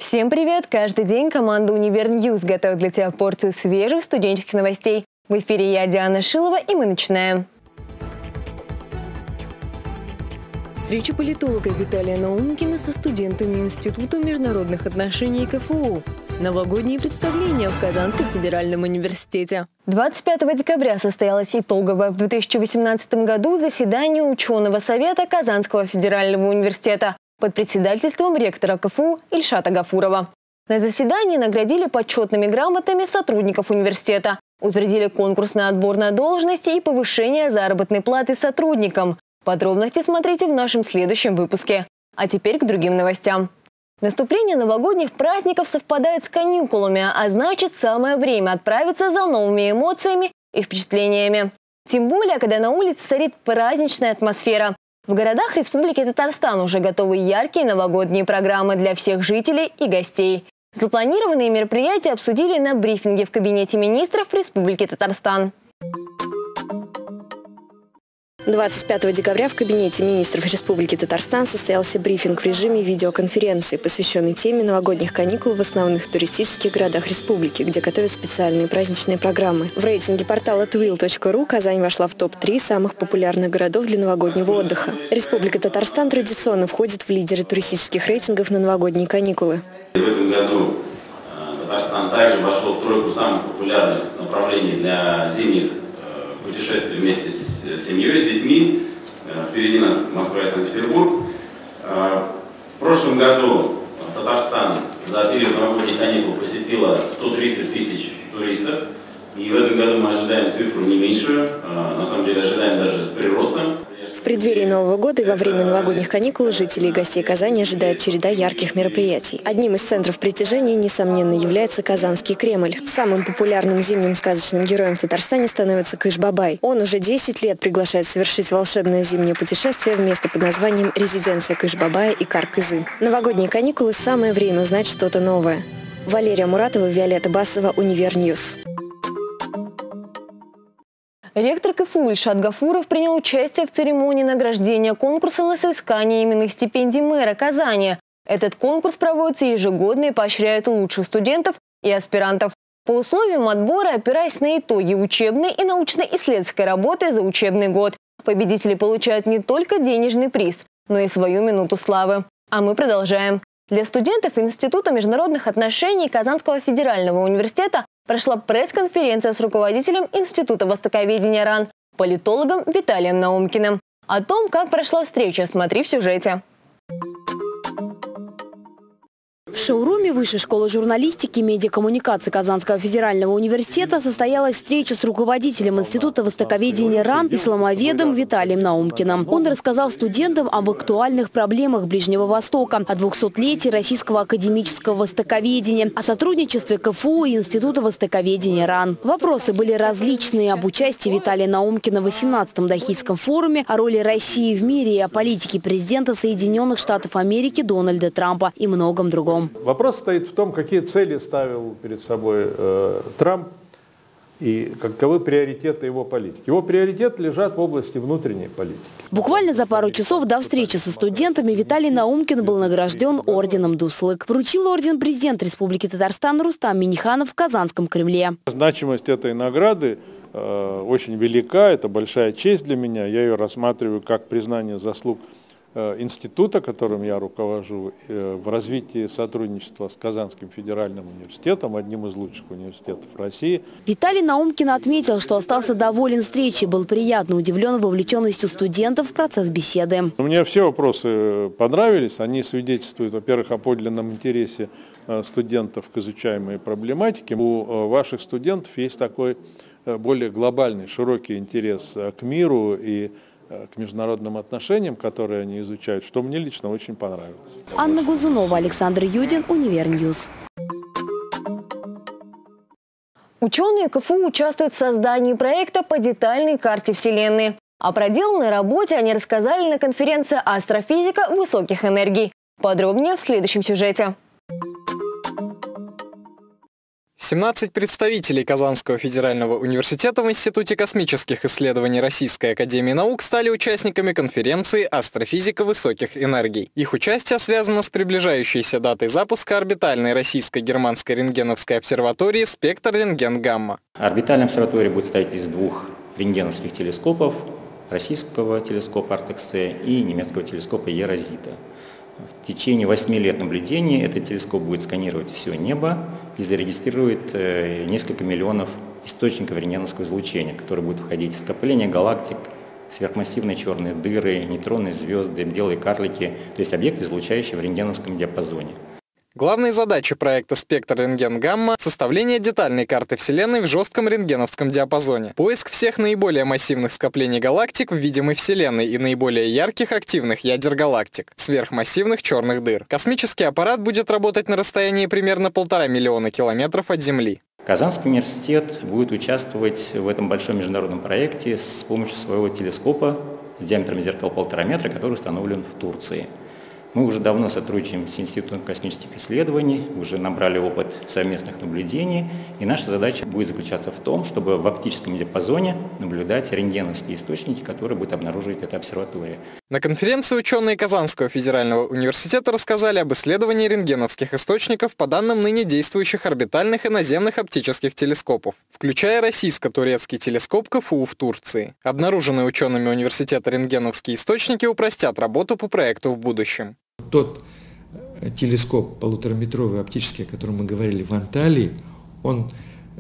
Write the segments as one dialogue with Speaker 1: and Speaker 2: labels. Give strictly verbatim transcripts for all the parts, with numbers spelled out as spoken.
Speaker 1: Всем привет! Каждый день команда Универньюз готовит для тебя порцию свежих студенческих новостей. В эфире я, Диана Шилова, и мы начинаем. Встреча политолога Виталия Наумкина со студентами Института международных отношений КФУ. Новогодние представления в Казанском федеральном университете. двадцать пятого декабря состоялось итоговое в две тысячи восемнадцатом году заседание ученого совета Казанского федерального университета под председательством ректора КФУ Ильшата Гафурова. На заседании наградили почетными грамотами сотрудников университета, утвердили конкурс на отбор на должности и повышение заработной платы сотрудникам. Подробности смотрите в нашем следующем выпуске. А теперь к другим новостям. Наступление новогодних праздников совпадает с каникулами, а значит, самое время отправиться за новыми эмоциями и впечатлениями. Тем более, когда на улице царит праздничная атмосфера. В городах Республики Татарстан уже готовы яркие новогодние программы для всех жителей и гостей. Запланированные мероприятия обсудили на брифинге в кабинете министров Республики Татарстан. двадцать пятого декабря в кабинете министров Республики Татарстан состоялся брифинг в режиме видеоконференции, посвященный теме новогодних каникул в основных туристических городах республики, где готовят специальные праздничные программы. В рейтинге портала твил точка ру Казань вошла в топ три самых популярных городов для новогоднего отдыха. Республика Татарстан традиционно входит в лидеры туристических рейтингов на новогодние каникулы.
Speaker 2: В этом году Татарстан также вошел в тройку самых популярных направлений для зимних путешествий вместе с с семьей, с детьми. Впереди нас Москва и Санкт-Петербург. В прошлом году Татарстан за период новогодних каникул посетило сто тридцать тысяч туристов. И в этом году мы ожидаем цифру не меньшую. На самом деле ожидаем даже с приростом.
Speaker 1: В преддверии Нового года и во время новогодних каникул жителей и гостей Казани ожидает череда ярких мероприятий. Одним из центров притяжения, несомненно, является Казанский Кремль. Самым популярным зимним сказочным героем в Татарстане становится Кыш-Бабай. Он уже десять лет приглашает совершить волшебное зимнее путешествие в место под названием «Резиденция Кыш-Бабая» и Кар-Кызы. Новогодние каникулы – самое время узнать что-то новое. Валерия Муратова, Виолетта Басова, Универньюз. Ректор КФУ Ильшат Гафуров принял участие в церемонии награждения конкурса на соискание именных стипендий мэра Казани. Этот конкурс проводится ежегодно и поощряет лучших студентов и аспирантов. По условиям отбора, опираясь на итоги учебной и научно-исследовательской работы за учебный год, победители получают не только денежный приз, но и свою минуту славы. А мы продолжаем. Для студентов Института международных отношений Казанского федерального университета прошла пресс-конференция с руководителем Института востоковедения РАН, политологом Виталием Наумкиным. О том, как прошла встреча, смотри в сюжете. В шоуруме Высшей школы журналистики и медиакоммуникации Казанского федерального университета состоялась встреча с руководителем Института востоковедения РАН, исламоведом Виталием Наумкиным. Он рассказал студентам об актуальных проблемах Ближнего Востока, о двухсотлетии российского академического востоковедения, о сотрудничестве КФУ и Института востоковедения РАН. Вопросы были различные: об участии Виталия Наумкина в восемнадцатом Дахийском форуме, о роли России в мире и о политике президента Соединенных Штатов Америки Дональда Трампа и многом другом.
Speaker 3: Вопрос стоит в том, какие цели ставил перед собой э, Трамп и каковы приоритеты его политики. Его приоритеты лежат в области внутренней политики.
Speaker 1: Буквально за пару часов до встречи со студентами Виталий Наумкин был награжден орденом Дуслык. Вручил орден президент Республики Татарстан Рустам Минниханов в Казанском Кремле.
Speaker 3: Значимость этой награды э, очень велика, это большая честь для меня. Я ее рассматриваю как признание заслуг института, которым я руковожу, в развитии сотрудничества с Казанским федеральным университетом, одним из лучших университетов России.
Speaker 1: Виталий Наумкин отметил, что остался доволен встречей, был приятно удивлен вовлеченностью студентов в процесс беседы.
Speaker 3: Мне все вопросы понравились. Они свидетельствуют, во-первых, о подлинном интересе студентов к изучаемой проблематике. У ваших студентов есть такой более глобальный, широкий интерес к миру и к международным отношениям, которые они изучают, что мне лично очень понравилось.
Speaker 1: Анна Глазунова, Александр Юдин, Универньюз. Ученые КФУ участвуют в создании проекта по детальной карте Вселенной. О проделанной работе они рассказали на конференции «Астрофизика высоких энергий». Подробнее в следующем сюжете.
Speaker 4: семнадцать представителей Казанского федерального университета в Институте космических исследований Российской академии наук стали участниками конференции «Астрофизика высоких энергий». Их участие связано с приближающейся датой запуска орбитальной российско-германской рентгеновской обсерватории «Спектр Рентген-Гамма».
Speaker 5: Орбитальная обсерватория будет состоять из двух рентгеновских телескопов, российского телескопа Артекс-С и немецкого телескопа Ерозита. В течение восьми лет наблюдений этот телескоп будет сканировать все небо и зарегистрирует несколько миллионов источников рентгеновского излучения, которые будут входить в скопления галактик, сверхмассивные черные дыры, нейтронные звезды, белые карлики, то есть объекты, излучающие в рентгеновском диапазоне.
Speaker 4: Главные задачи проекта «Спектр Рентген-Гамма» – составление детальной карты Вселенной в жестком рентгеновском диапазоне, поиск всех наиболее массивных скоплений галактик в видимой Вселенной и наиболее ярких активных ядер галактик, сверхмассивных черных дыр. Космический аппарат будет работать на расстоянии примерно полтора миллиона километров от Земли.
Speaker 5: Казанский университет будет участвовать в этом большом международном проекте с помощью своего телескопа с диаметром зеркала полтора метра, который установлен в Турции. Мы уже давно сотрудничаем с Институтом космических исследований, уже набрали опыт совместных наблюдений, и наша задача будет заключаться в том, чтобы в оптическом диапазоне наблюдать рентгеновские источники, которые будет обнаруживать эта обсерватория.
Speaker 4: На конференции ученые Казанского федерального университета рассказали об исследовании рентгеновских источников по данным ныне действующих орбитальных и наземных оптических телескопов, включая российско-турецкий телескоп КФУ в Турции. Обнаруженные учеными университета рентгеновские источники упростят работу по проекту в будущем.
Speaker 6: Тот телескоп полутораметровый оптический, о котором мы говорили в Анталии, он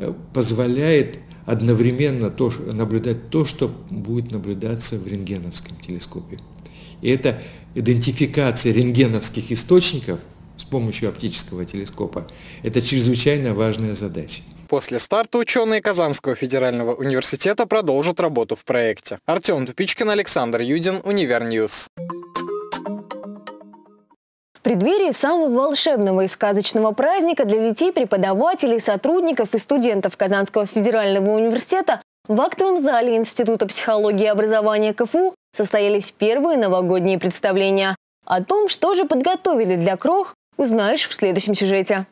Speaker 6: позволяет одновременно то, наблюдать то, что будет наблюдаться в рентгеновском телескопе. И это идентификация рентгеновских источников с помощью оптического телескопа. Это чрезвычайно важная задача.
Speaker 4: После старта ученые Казанского федерального университета продолжат работу в проекте. Артем Тупичкин, Александр Юдин, Универньюз.
Speaker 1: В преддверии самого волшебного и сказочного праздника для детей, преподавателей, сотрудников и студентов Казанского федерального университета в актовом зале Института психологии и образования КФУ состоялись первые новогодние представления. О том, что же подготовили для крох, узнаешь в следующем сюжете.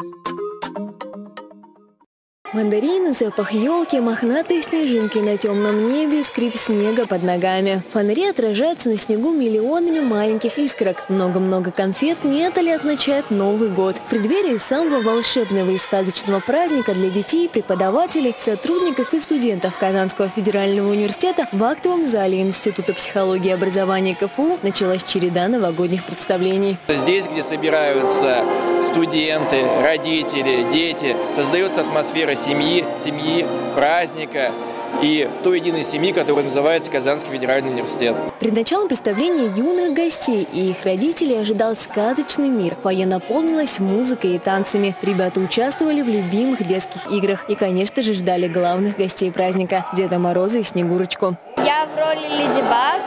Speaker 1: Мандарины, запах елки, мохнатые снежинки на темном небе, скрип снега под ногами. Фонари отражаются на снегу миллионами маленьких искорок. Много-много конфет не это ли означает Новый год? В преддверии самого волшебного и сказочного праздника для детей, преподавателей, сотрудников и студентов Казанского федерального университета в актовом зале Института психологии и образования КФУ началась череда новогодних представлений.
Speaker 7: Здесь, где собираются студенты, родители, дети, создается атмосфера семьи, семьи, праздника и той единой семьи, которая называется Казанский федеральный университет.
Speaker 1: Перед началом представления юных гостей и их родителей ожидал сказочный мир. Фойе наполнилось музыкой и танцами. Ребята участвовали в любимых детских играх и, конечно же, ждали главных гостей праздника – Деда Мороза и Снегурочку.
Speaker 8: Я в роли Леди Баг.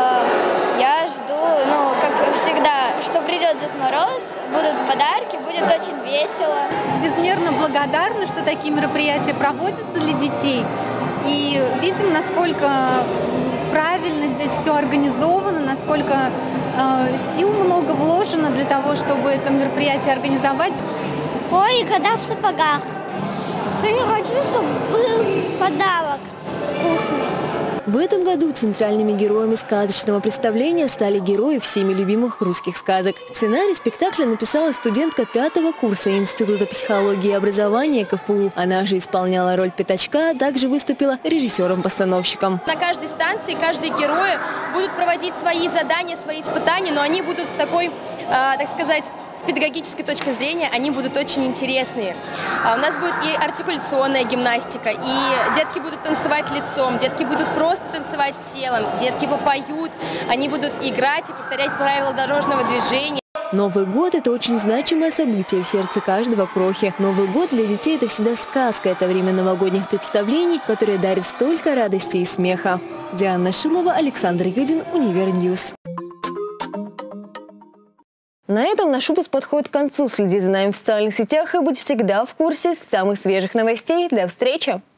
Speaker 8: Я жду, ну, как всегда, что придет Дед Мороз, будут подарки, будет очень весело.
Speaker 9: Безмерно благодарны, что такие мероприятия проводятся для детей. И видим, насколько правильно здесь все организовано, насколько э, сил много вложено для того, чтобы это мероприятие организовать.
Speaker 8: Ой, и кота в сапогах. Сегодня хочу, чтобы был подарок вкусный.
Speaker 1: В этом году центральными героями сказочного представления стали герои всеми любимых русских сказок. Сценарий спектакля написала студентка пятого курса Института психологии и образования КФУ. Она же исполняла роль Пятачка, а также выступила режиссером-постановщиком.
Speaker 10: На каждой станции каждые герои будут проводить свои задания, свои испытания, но они будут с такой, э, так сказать, с педагогической точки зрения, они будут очень интересные. А у нас будет и артикуляционная гимнастика, и детки будут танцевать лицом, детки будут просто танцевать телом, детки попоют, они будут играть и повторять правила дорожного движения.
Speaker 1: Новый год – это очень значимое событие в сердце каждого крохи. Новый год для детей – это всегда сказка. Это время новогодних представлений, которые дарят столько радости и смеха. Диана Шилова, Александр Юдин, Универньюз. На этом наш выпуск подходит к концу. Следи за нами в социальных сетях и будь всегда в курсе самых свежих новостей. До встречи!